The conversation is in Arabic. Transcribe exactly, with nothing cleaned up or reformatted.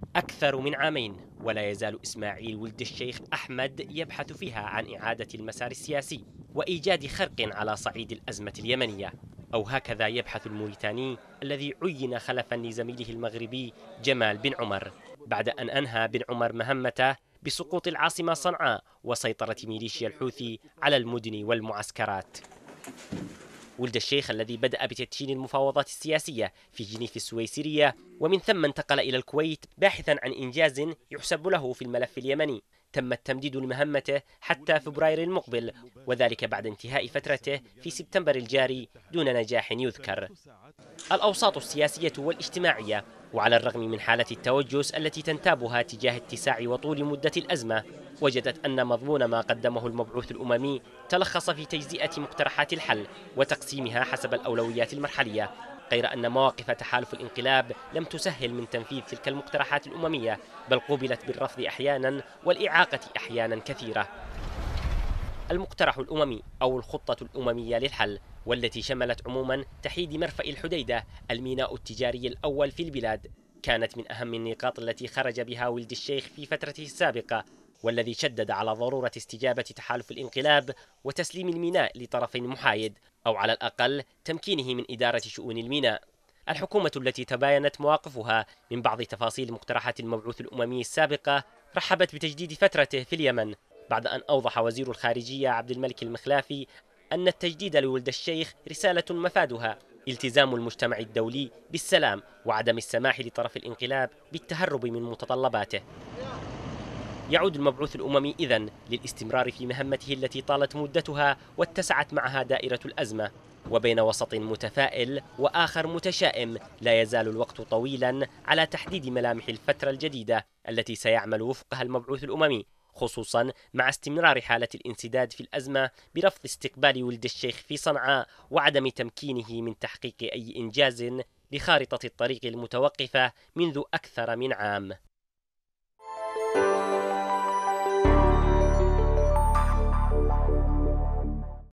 أكثر من عامين ولا يزال إسماعيل ولد الشيخ أحمد يبحث فيها عن إعادة المسار السياسي وإيجاد خرق على صعيد الأزمة اليمنية، أو هكذا يبحث الموريتاني الذي عين خلفا لزميله المغربي جمال بن عمر، بعد أن أنهى بن عمر مهمته بسقوط العاصمة صنعاء وسيطرة ميليشيا الحوثي على المدن والمعسكرات. ولد الشيخ الذي بدأ بتدشين المفاوضات السياسية في جنيف السويسرية ومن ثم انتقل إلى الكويت باحثا عن إنجاز يحسب له في الملف اليمني، تم التمديد لمهمته حتى فبراير المقبل، وذلك بعد انتهاء فترته في سبتمبر الجاري دون نجاح يذكر. الأوساط السياسية والاجتماعية، وعلى الرغم من حالة التوجس التي تنتابها تجاه اتساع وطول مدة الأزمة، وجدت أن مضمون ما قدمه المبعوث الأممي تلخص في تجزئة مقترحات الحل وتقسيمها حسب الأولويات المرحلية، غير أن مواقف تحالف الانقلاب لم تسهل من تنفيذ تلك المقترحات الأممية، بل قوبلت بالرفض أحيانا والإعاقة أحيانا كثيرة. المقترح الأممي أو الخطة الأممية للحل، والتي شملت عموما تحييد مرفأ الحديدة الميناء التجاري الأول في البلاد، كانت من أهم النقاط التي خرج بها ولد الشيخ في فترته السابقة، والذي شدد على ضرورة استجابة تحالف الانقلاب وتسليم الميناء لطرف محايد، أو على الأقل تمكينه من إدارة شؤون الميناء. الحكومة التي تباينت مواقفها من بعض تفاصيل مقترحات المبعوث الأممي السابقة رحبت بتجديد فترته في اليمن، بعد أن أوضح وزير الخارجية عبد الملك المخلافي أن التجديد لولد الشيخ رسالة مفادها التزام المجتمع الدولي بالسلام وعدم السماح لطرف الانقلاب بالتهرب من متطلباته. يعود المبعوث الأممي إذن للاستمرار في مهمته التي طالت مدتها واتسعت معها دائرة الأزمة، وبين وسط متفائل وآخر متشائم لا يزال الوقت طويلا على تحديد ملامح الفترة الجديدة التي سيعمل وفقها المبعوث الأممي، خصوصا مع استمرار حالة الانسداد في الأزمة برفض استقبال ولد الشيخ في صنعاء وعدم تمكينه من تحقيق أي إنجاز لخارطة الطريق المتوقفة منذ أكثر من عام.